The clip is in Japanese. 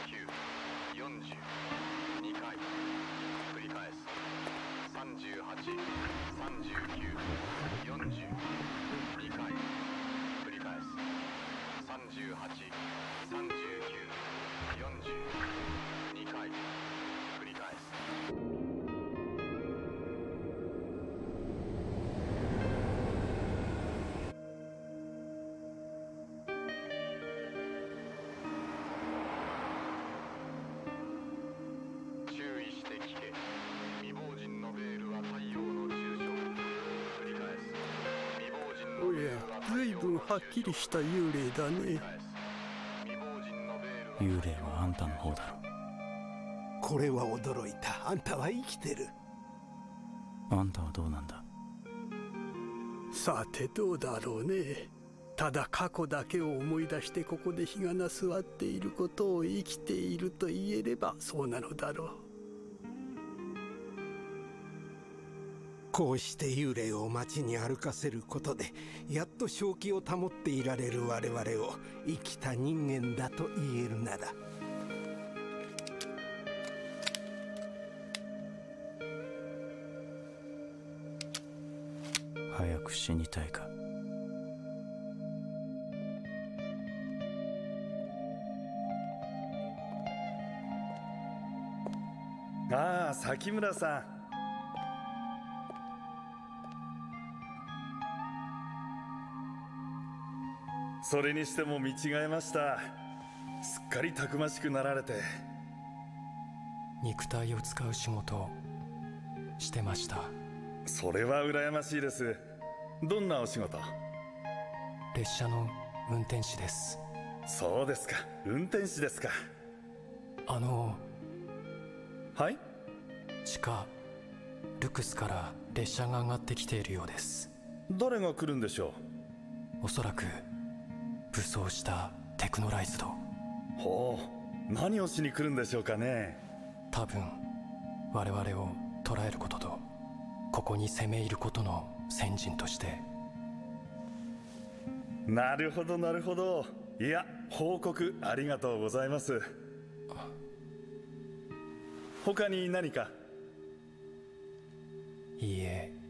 42回繰り返す。38、39、42回繰り返す。38、39、42回繰り返す。注意して聞け。未亡人のベールは太陽の住所。繰り返す。未亡人のおや、ずいぶんはっきりした幽霊だね。 幽霊はあんたの方だろ。 これは驚いた。あんたは生きてる。 あんたはどうなんだ。 さてどうだろうね。ただ過去だけを思い出してここで日がな座っていることを生きていると言えればそうなのだろう。 こうして幽霊を街に歩かせることでやっと正気を保っていられる我々を生きた人間だと言えるなら。 早く死にたいか。 ああ、崎村さん。それにしても見違えました。すっかりたくましくなられて。 肉体を使う仕事をしてました。 それは羨ましいです。どんなお仕事？ 列車の運転士です。 そうですか、運転士ですか。はい？ 地下ルクスから列車が上がってきているようです。 誰が来るんでしょう？おそらく武装したテクノライズド。 ほう、何をしに来るんでしょうかね。 多分我々を捕らえることとここに攻め入ることの先陣として。 なるほどなるほど。いや、報告ありがとうございます。他に何か？ いいえ。